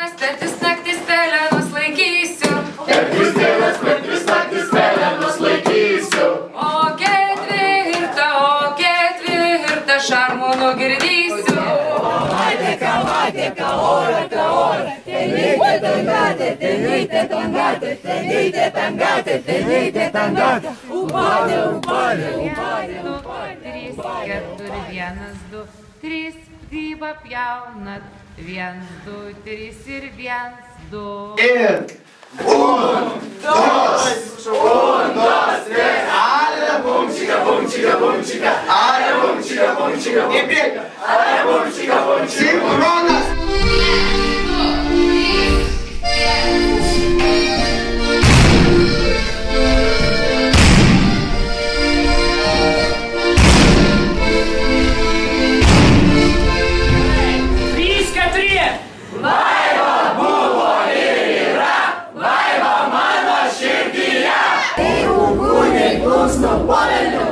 dienas, per 3 naktis pelenus laikysiu. Per 3 dienas, per 3 naktis pelenus laikysiu. O ketvirtą šarmų nugirdysiu. Mateka, mateka, ora, tenyte tangate, tenyte tangate, tenyte tangate, tenyte tangate. Upale, upale, upale, upale. 3, 4, 1, 2, 3, grybą pjaunat. 1, 2, 3 ir 1, 2. Ir 1, 2, 3. Ale bumčika, bumčika, bumčika. Ale bumčika, bumčika, bumčika. Ale bumčika, bumčika. Sinchronas. Laiva buvo ir yra, laiva mano širdyje. Jeigu kūniai plūstų po velnių,